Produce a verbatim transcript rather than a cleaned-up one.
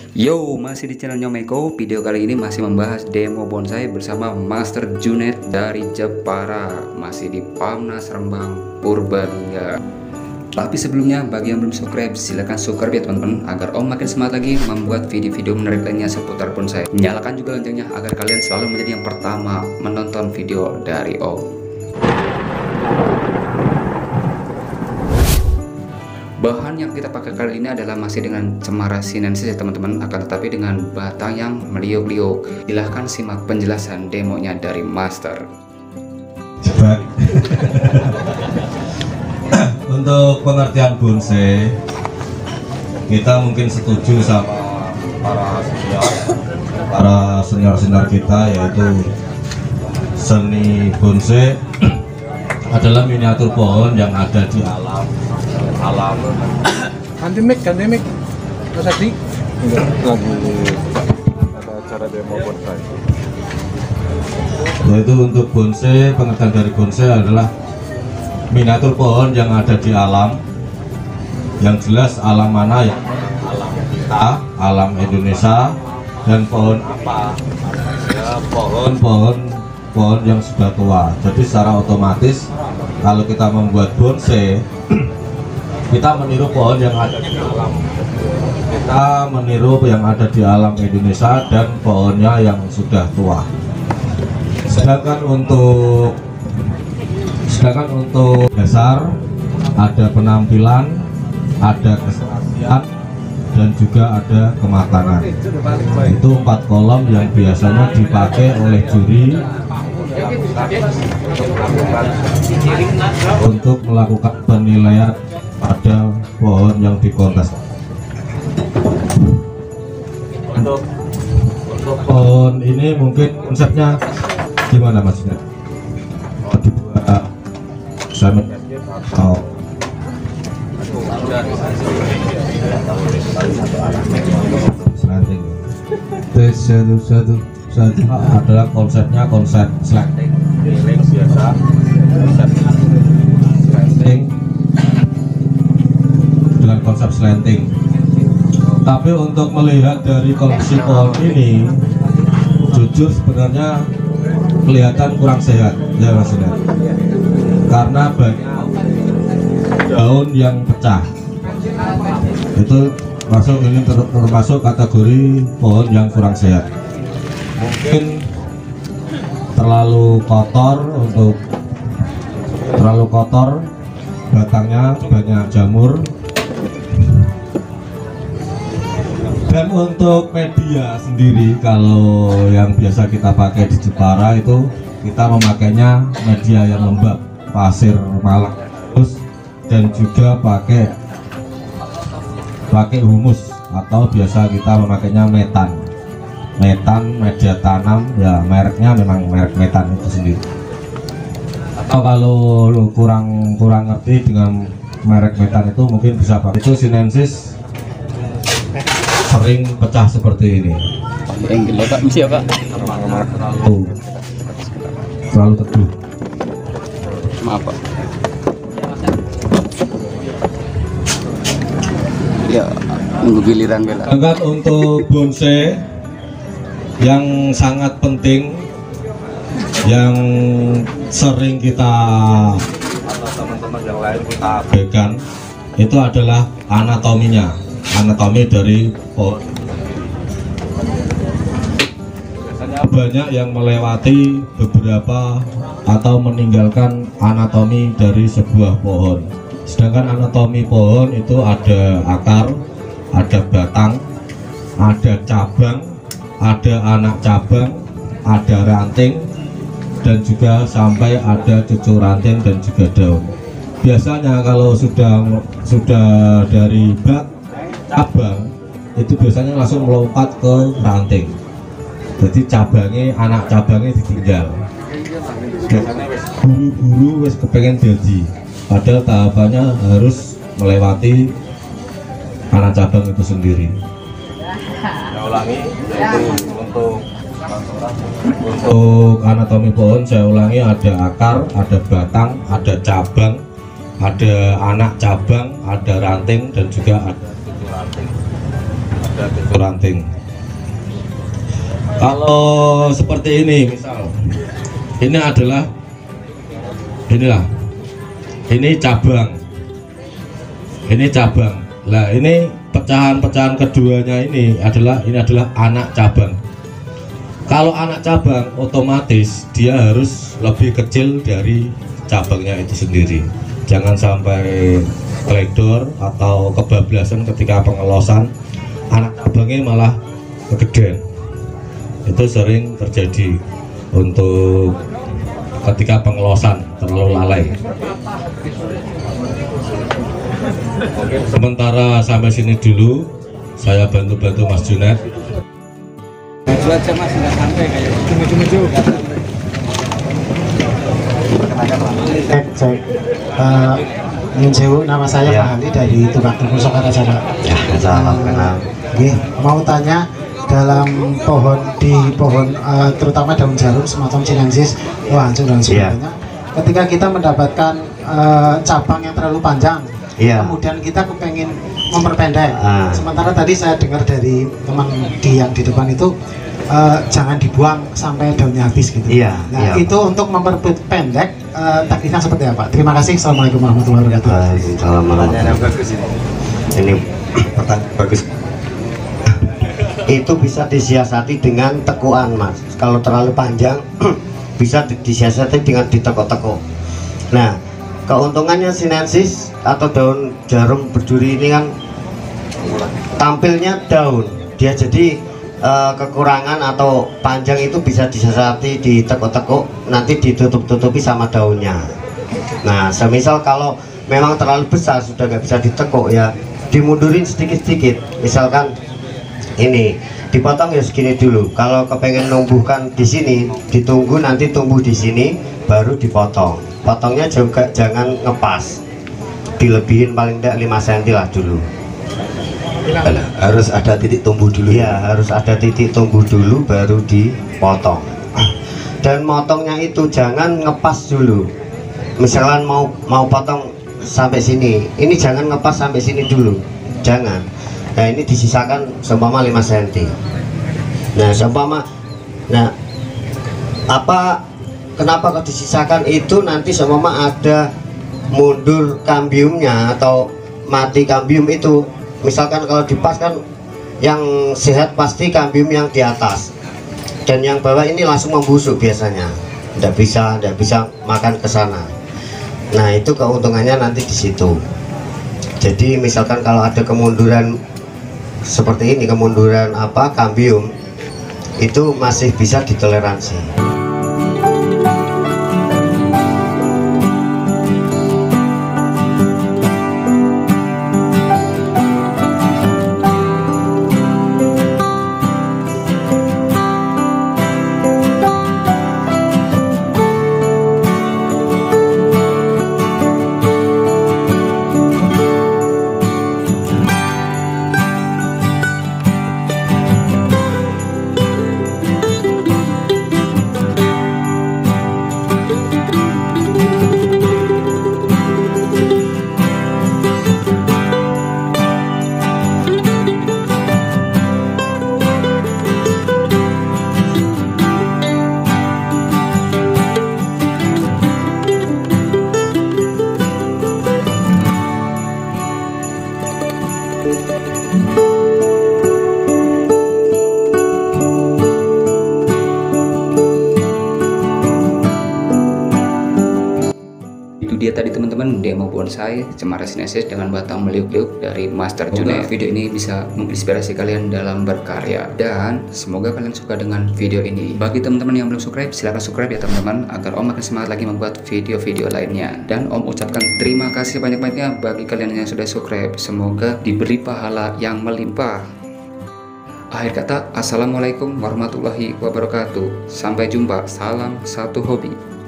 Yo, masih di channel Nyomeko. Video kali ini masih membahas demo bonsai bersama Master Junet dari Jepara. Masih di Pamnas Rembang, Purbalingga. Tapi sebelumnya, bagi yang belum subscribe, silahkan subscribe ya teman-teman, agar Om makin semangat lagi membuat video-video menarik lainnya seputar bonsai. Nyalakan juga loncengnya agar kalian selalu menjadi yang pertama menonton video dari Om. Bahan yang kita pakai kali ini adalah masih dengan cemara sinensis ya teman-teman, akan tetapi dengan batang yang meliuk-liuk. Silahkan simak penjelasan demonya dari Master. Cepat. Untuk pengertian bonsai, kita mungkin setuju sama para senior, para senior-senior kita, yaitu seni bonsai adalah miniatur pohon yang ada di alam. alam Ganti mic, ganti mic Mas Adi. Enggak, lagi ada acara demo bonsai. Yaitu untuk bonsai, pengertian dari bonsai adalah miniatur pohon yang ada di alam. Yang jelas alam mana ya? Alam kita, alam Indonesia, dan pohon apa? Ya, pohon-pohon pohon yang sudah tua. Jadi secara otomatis kalau kita membuat bonsai, kita meniru pohon yang ada di alam. Kita meniru yang ada di alam Indonesia dan pohonnya yang sudah tua. Sedangkan untuk sedangkan untuk dasar ada penampilan, ada keserasian, dan juga ada kematangan. Itu empat kolom yang biasanya dipakai oleh juri untuk melakukan penilaian pada pohon yang dikontes. Untuk untuk pohon ini mungkin konsepnya gimana Mas? Dibuat sama oh. Slanting. Tes satu satu satu adalah konsepnya konsep slanting. Biasa konsep slanting dengan konsep slanting. Tapi untuk melihat dari kondisi pohon ini, jujur sebenarnya kelihatan kurang sehat ya Mas Ina, karena banyak daun yang pecah. Itu masuk ini ter termasuk kategori pohon yang kurang sehat. Mungkin terlalu kotor untuk terlalu kotor, batangnya banyak jamur. Dan untuk media sendiri, kalau yang biasa kita pakai di Jepara itu kita memakainya media yang lembab, pasir malang, terus dan juga pakai pakai humus atau biasa kita memakainya metan. Metan media tanam ya, mereknya memang merek metan itu sendiri. Atau kalau kurang kurang ngerti dengan merek metan itu mungkin bisa pakai itu sinensis. Sering pecah seperti ini. Yang gila Pak, misi ya Pak? Oh, terlalu teduh. Maaf Pak. Ya, nunggu giliran bela. Sedangkan untuk bonsai yang sangat penting, yang sering kita atau teman-teman yang lain kita abaikan, itu adalah anatominya. Anatomi dari pohon. Biasanya banyak yang melewati beberapa atau meninggalkan anatomi dari sebuah pohon. Sedangkan anatomi pohon itu ada akar, ada batang, ada cabang, ada anak cabang, ada ranting, dan juga sampai ada cucu ranting dan juga daun. Biasanya kalau sudah sudah dari bak cabang itu biasanya langsung melompat ke ranting. Jadi cabangnya, anak cabangnya ditinggal. Buru-buru wes kepengen jadi. Padahal tahapannya harus melewati anak cabang itu sendiri. Saya ulangi, yaitu untuk untuk anatomi pohon saya ulangi, ada akar, ada batang, ada cabang, ada anak cabang, ada ranting, dan juga ada ranting, ada ada bentuk ranting. Kalau seperti ini misal, ini adalah inilah, ini cabang, ini cabang. Nah ini pecahan-pecahan keduanya ini adalah ini adalah anak cabang. Kalau anak cabang otomatis dia harus lebih kecil dari cabangnya itu sendiri. Jangan sampai teledor atau kebablasan ketika pengelosan, anak cabangnya malah kegedean. Itu sering terjadi untuk ketika pengelosan terlalu lalai. Sementara sampai sini dulu, saya bantu-bantu Mas Junet. Maju aja Mas, nggak sampai kayak maju-maju. Cek, cek. Uh, Nyun Sewu, nama saya Ya. Pak Ali dari Tukang Tuku Sokarajana. Ya, salam kenal. Oke, mau tanya dalam pohon di pohon uh, terutama daun jarum semacam sinensis, wah hancur dan sebagainya. Ketika kita mendapatkan uh, cabang yang terlalu panjang, Iya. kemudian kita kepengen memperpendek. Ah. Sementara tadi saya dengar dari teman di yang di depan itu uh, jangan dibuang sampai daunnya habis gitu. Iya, Nah, iya. itu untuk memperpendek uh, taktiknya seperti apa? Terima kasih. Assalamualaikum warahmatullahi wabarakatuh. Waalaikumsalam warahmatullahi wabarakatuh. Ini pertanyaan bagus. Itu bisa disiasati dengan tekuan, Mas. Kalau terlalu panjang bisa di- disiasati dengan ditekuk-tekuk. Nah, keuntungannya sinensis atau daun jarum berduri ini kan tampilnya daun, dia jadi eh, kekurangan atau panjang itu bisa disiasati ditekuk-tekuk, nanti ditutup-tutupi sama daunnya. Nah, semisal kalau memang terlalu besar sudah nggak bisa ditekuk ya dimundurin sedikit-sedikit. Misalkan ini dipotong ya segini dulu. Kalau kepengen numbuhkan di sini, ditunggu nanti tumbuh di sini baru dipotong. Potongnya juga jangan ngepas, dilebihin paling tidak lima sentimeter lah dulu. Alah, harus ada titik tumbuh dulu. Iya, harus ada titik tumbuh dulu baru dipotong. Dan motongnya itu jangan ngepas dulu. Misalkan mau mau potong sampai sini, ini jangan ngepas sampai sini dulu, jangan. Nah ini disisakan seumpama lima sentimeter. Nah seumpama, nah apa kenapa kok disisakan itu nanti seumpama ada mundur kambiumnya atau mati kambium itu. Misalkan kalau dipas kan yang sehat pasti kambium yang di atas, dan yang bawah ini langsung membusuk biasanya, tidak bisa tidak bisa makan ke sana. Nah itu keuntungannya nanti di situ. Jadi misalkan kalau ada kemunduran seperti ini, kemunduran apa kambium, itu masih bisa ditoleransi. Itu dia tadi teman-teman demo bonsai cemara sinensis dengan batang meliuk-liuk dari Master Junet. Video ini bisa menginspirasi kalian dalam berkarya, dan semoga kalian suka dengan video ini. Bagi teman-teman yang belum subscribe, silahkan subscribe ya teman-teman, agar Om makin semangat lagi membuat video-video lainnya. Dan Om ucapkan terima kasih banyak-banyaknya bagi kalian yang sudah subscribe. Semoga diberi pahala yang melimpah. Akhir kata, assalamualaikum warahmatullahi wabarakatuh. Sampai jumpa. Salam satu hobi.